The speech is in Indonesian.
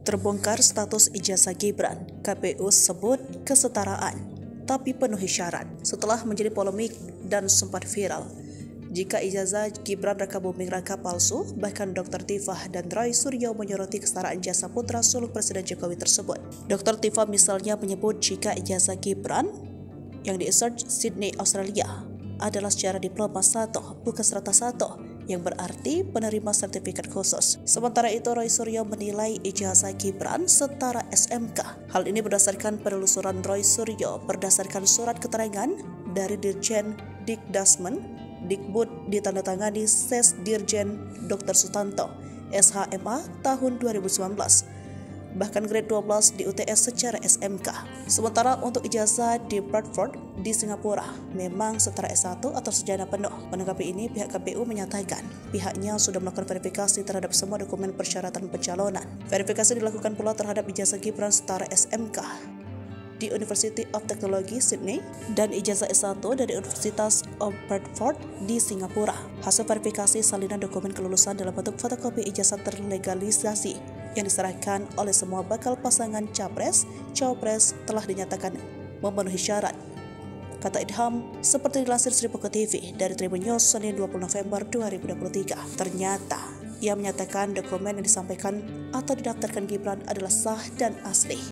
Terbongkar status ijazah Gibran, KPU sebut kesetaraan, tapi penuhi syarat. Setelah menjadi polemik dan sempat viral, jika ijazah Gibran raka buming raka palsu, bahkan Dr. Tifah dan Roy Suryo menyoroti kesetaraan jasa putra sulung Presiden Jokowi tersebut. Dr. Tifah misalnya menyebut jika ijazah Gibran yang di Sydney, Australia adalah secara diploma 1, bukan serata 1, yang berarti penerima sertifikat khusus. Sementara itu, Roy Suryo menilai ijazah Gibran setara SMK. Hal ini berdasarkan penelusuran Roy Suryo berdasarkan surat keterangan dari Dirjen Dikdasmen Dikbud ditandatangani Ses Dirjen Dr. Sutanto, SHMA tahun 2019. Bahkan grade 12 di UTS secara SMK. Sementara untuk ijazah di Bradford di Singapura memang setara S1 atau sarjana penuh. Menanggapi ini, pihak KPU menyatakan pihaknya sudah melakukan verifikasi terhadap semua dokumen persyaratan pencalonan. Verifikasi dilakukan pula terhadap ijazah Gibran setara SMK di University of Technology Sydney dan ijazah S1 dari Universitas of Bradford di Singapura. Hasil verifikasi salinan dokumen kelulusan dalam bentuk fotokopi ijazah terlegalisasi yang diserahkan oleh semua bakal pasangan Capres-Cawapres telah dinyatakan memenuhi syarat, kata Idham, seperti dilansir Sri Poko TV dari Tribun News Senin 20 November 2023. Ternyata ia menyatakan dokumen yang disampaikan atau didaftarkan Gibran adalah sah dan asli.